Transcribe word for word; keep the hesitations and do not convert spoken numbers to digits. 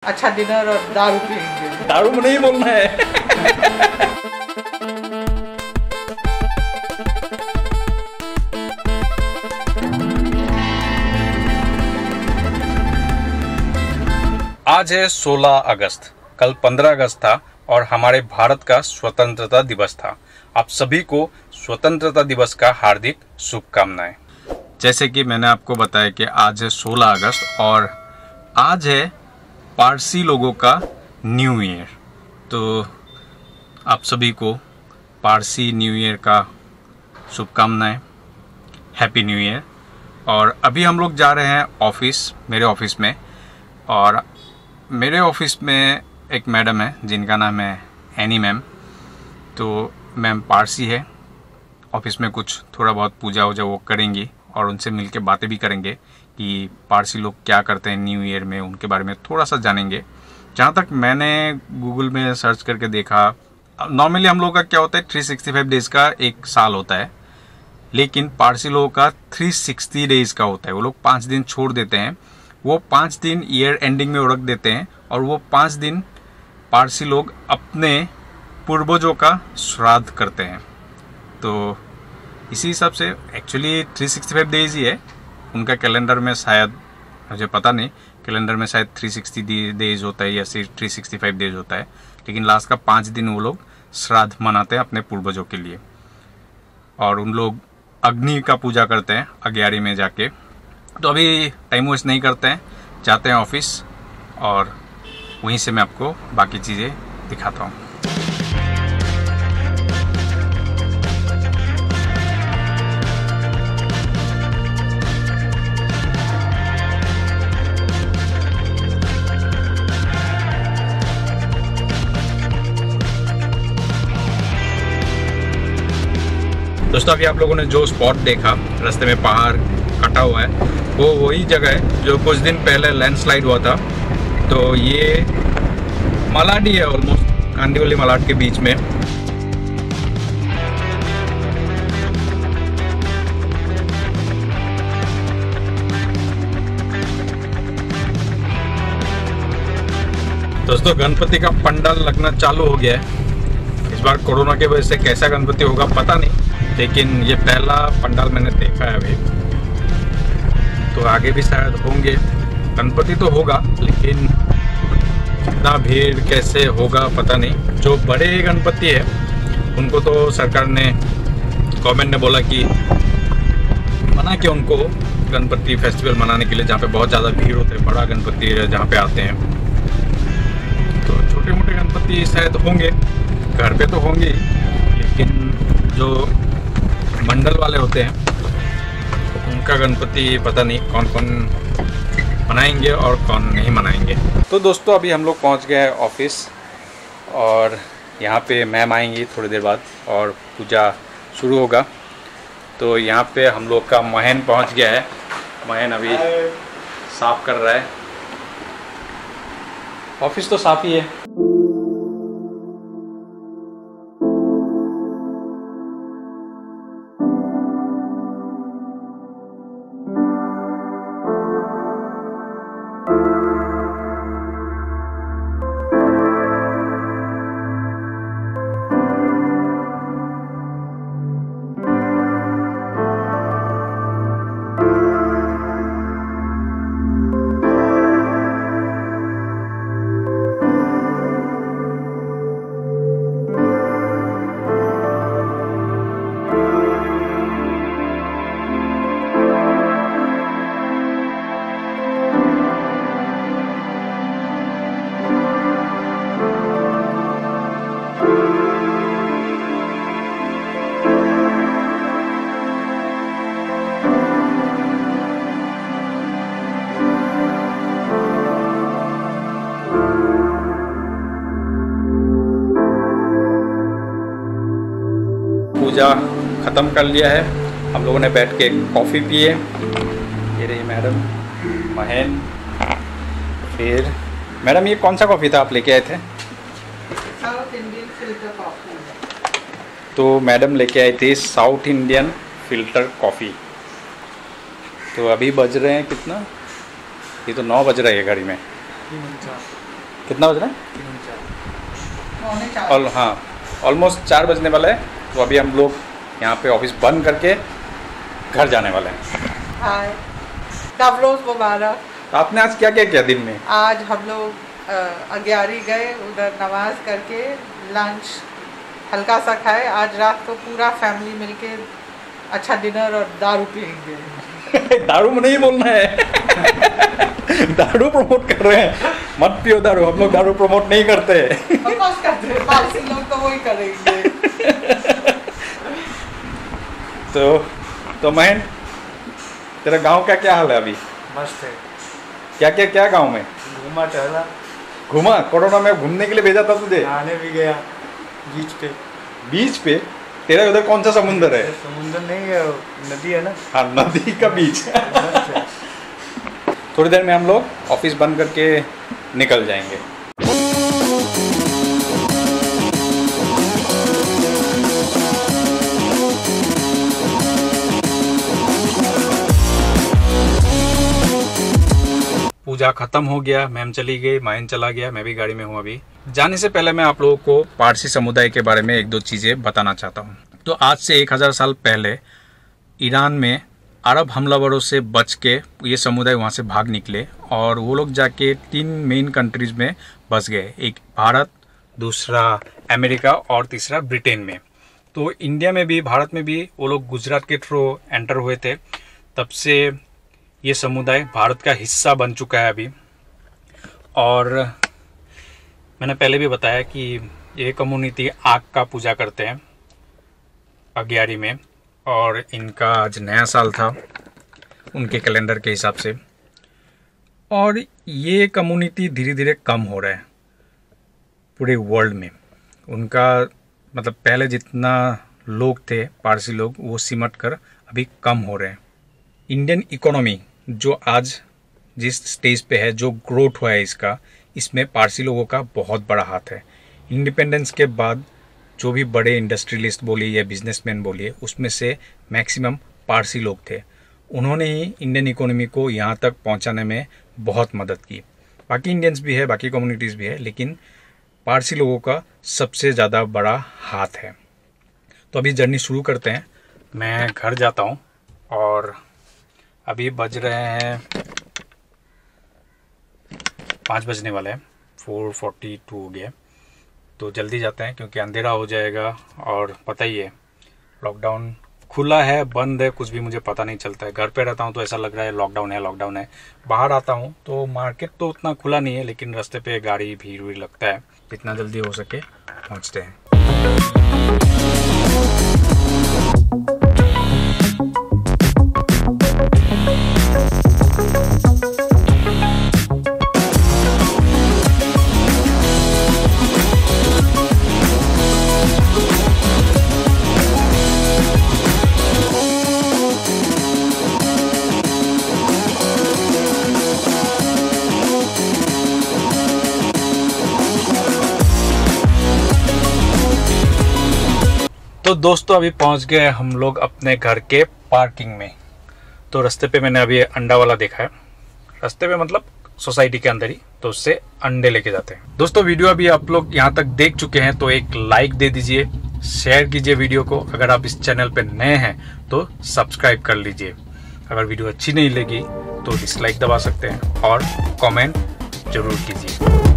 अच्छा डिनर और दारू पियेंगे। दारू में नहीं बोलना है। आज है सोलह अगस्त, कल पंद्रह अगस्त था और हमारे भारत का स्वतंत्रता दिवस था। आप सभी को स्वतंत्रता दिवस का हार्दिक शुभकामनाएं। जैसे कि मैंने आपको बताया कि आज है सोलह अगस्त और आज है पारसी लोगों का न्यू ईयर। तो आप सभी को पारसी न्यू ईयर का शुभकामनाएं, हैप्पी न्यू ईयर। और अभी हम लोग जा रहे हैं ऑफिस, मेरे ऑफिस में। और मेरे ऑफिस में एक मैडम है जिनका नाम है एनी मैम। तो मैम पारसी है। ऑफिस में कुछ थोड़ा बहुत पूजा वूजा वो करेंगी और उनसे मिलके बातें भी करेंगे कि पारसी लोग क्या करते हैं न्यू ईयर में, उनके बारे में थोड़ा सा जानेंगे। जहाँ तक मैंने गूगल में सर्च करके देखा, नॉर्मली हम लोगों का क्या होता है तीन सौ पैंसठ डेज का एक साल होता है, लेकिन पारसी लोगों का तीन सौ साठ डेज का होता है। वो लोग पाँच दिन छोड़ देते हैं, वो पाँच दिन ईयर एंडिंग में रख देते हैं और वो पाँच दिन पारसी लोग अपने पूर्वजों का श्राद्ध करते हैं। तो इसी हिसाब से एक्चुअली तीन सौ पैंसठ डेज ही है उनका कैलेंडर में, शायद मुझे पता नहीं कैलेंडर में शायद तीन सौ साठ डेज होता है या सिर्फ तीन सौ पैंसठ डेज होता है, लेकिन लास्ट का पाँच दिन वो लोग श्राद्ध मनाते हैं अपने पूर्वजों के लिए। और उन लोग अग्नि का पूजा करते हैं अग्यारी में जाके। तो अभी टाइम वेस्ट नहीं करते हैं, जाते हैं ऑफिस और वहीं से मैं आपको बाकी चीज़ें दिखाता हूँ। दोस्तों अभी आप लोगों ने जो स्पॉट देखा, रास्ते में पहाड़ कटा हुआ है, वो वही जगह है जो कुछ दिन पहले लैंडस्लाइड हुआ था। तो ये मलाड ही है, ऑलमोस्ट कांदिवली मलाड के बीच में। दोस्तों गणपति का पंडाल लगना चालू हो गया है। इस बार कोरोना की वजह से कैसा गणपति होगा पता नहीं, लेकिन ये पहला पंडाल मैंने देखा है अभी। तो आगे भी शायद होंगे गणपति, तो होगा, लेकिन इतना भीड़ कैसे होगा पता नहीं। जो बड़े गणपति है उनको तो सरकार ने, गवर्नमेंट ने बोला कि मना किया उनको गणपति फेस्टिवल मनाने के लिए जहाँ पे बहुत ज़्यादा भीड़ होती है, बड़ा गणपति जहाँ पे आते हैं। तो छोटे मोटे गणपति शायद होंगे, घर पे तो होंगे, लेकिन जो मंडल वाले होते हैं उनका गणपति पता नहीं कौन कौन मनाएंगे और कौन नहीं मनाएंगे। तो दोस्तों अभी हम लोग पहुंच गए हैं ऑफिस और यहाँ पे मैम आएंगी थोड़ी देर बाद और पूजा शुरू होगा। तो यहाँ पे हम लोग का महन पहुंच गया है। महन अभी साफ कर रहा है। ऑफिस तो साफ ही है। पूजा ख़त्म कर लिया है। हम लोगों ने बैठ के कॉफ़ी पिए। ये रही मैडम महन। फिर मैडम ये कौन सा कॉफ़ी था आप लेके आए थे? South Indian filter coffee. तो मैडम लेके आई थी साउथ इंडियन फिल्टर कॉफ़ी। तो अभी बज रहे हैं कितना, ये तो नौ बज रहे हैं घड़ी में। कितना बज रहा है? पौने चार। और हाँ ऑलमोस्ट चार बजने वाला है। तो अभी हम लोग यहाँ पे ऑफिस बंद करके घर जाने वाले हैं। हाय, नवरोज मुबारक। तो आपने आज क्या क्या किया दिन में? आज हम लोग अग्यारी गए, उधर नमाज करके लंच हल्का सा खाए। आज रात को पूरा फैमिली मिलके अच्छा डिनर और दारू पियेंगे। दारू में नहीं बोलना है। दारू प्रमोट कर रहे हैं, मत पियो दारू। हम लोग दारू प्रमोट नहीं करते। हम बस करते हैं, पारसी लोग तो वही करेंगे। तो तो महेंद्र, तेरा गांव का क्या हाल है अभी? मस्त है। क्या क्या क्या गांव में घूमा टहला। घूमा? कोरोना में घूमने के लिए भेजा था तुझे? नहाने भी गया बीच पे। बीच पे? तेरा उधर कौन सा समुंदर है? समुंदर नहीं है, नदी है ना। हाँ, नदी का बीच। मस्त है। थोड़ी देर में हम लोग ऑफिस बंद करके निकल जाएंगे। पूजा खत्म हो गया, मैम चली गई, मायन चला गया, मैं भी गाड़ी में हूँ अभी। जाने से पहले मैं आप लोगों को पारसी समुदाय के बारे में एक दो चीज़ें बताना चाहता हूँ। तो आज से एक हज़ार साल पहले ईरान में अरब हमलावरों से बच के ये समुदाय वहाँ से भाग निकले और वो लोग जाके तीन मेन कंट्रीज में बस गए। एक भारत, दूसरा अमेरिका और तीसरा ब्रिटेन में। तो इंडिया में भी, भारत में भी वो लोग गुजरात के थ्रू एंटर हुए थे। तब से ये समुदाय भारत का हिस्सा बन चुका है अभी। और मैंने पहले भी बताया कि ये कम्युनिटी आग का पूजा करते हैं अग्यारी में, और इनका आज नया साल था उनके कैलेंडर के हिसाब से। और ये कम्युनिटी धीरे धीरे कम हो रहा है पूरे वर्ल्ड में। उनका मतलब पहले जितना लोग थे पारसी लोग, वो सिमट कर अभी कम हो रहे हैं। इंडियन इकोनॉमी जो आज जिस स्टेज पे है, जो ग्रोथ हुआ है इसका, इसमें पारसी लोगों का बहुत बड़ा हाथ है। इंडिपेंडेंस के बाद जो भी बड़े इंडस्ट्रियलिस्ट बोलिए या बिजनेसमैन बोलिए, उसमें से मैक्सिमम पारसी लोग थे। उन्होंने ही इंडियन इकोनॉमी को यहाँ तक पहुँचाने में बहुत मदद की। बाकी इंडियंस भी है, बाकी कम्युनिटीज़ भी है, लेकिन पारसी लोगों का सबसे ज़्यादा बड़ा हाथ है। तो अभी जर्नी शुरू करते हैं। मैं घर जाता हूँ और अभी बज रहे हैं पाँच बजने वाले हैं, फोर फोर्टी टू हो गया। तो जल्दी जाते हैं क्योंकि अंधेरा हो जाएगा। और पता ही है लॉकडाउन खुला है बंद है कुछ भी मुझे पता नहीं चलता है। घर पे रहता हूँ तो ऐसा लग रहा है लॉकडाउन है लॉकडाउन है। बाहर आता हूँ तो मार्केट तो उतना खुला नहीं है, लेकिन रास्ते पे गाड़ी भीड़ भी लगता है। जितना जल्दी हो सके पहुँचते हैं। तो दोस्तों अभी पहुंच गए हम लोग अपने घर के पार्किंग में। तो रास्ते पे मैंने अभी अंडा वाला देखा है, रास्ते पे मतलब सोसाइटी के अंदर ही, तो उससे अंडे लेके जाते हैं। दोस्तों वीडियो अभी आप लोग यहाँ तक देख चुके हैं तो एक लाइक दे दीजिए, शेयर कीजिए वीडियो को। अगर आप इस चैनल पे नए हैं तो सब्सक्राइब कर लीजिए। अगर वीडियो अच्छी नहीं लगी तो डिसलाइक दबा सकते हैं और कमेंट जरूर कीजिए।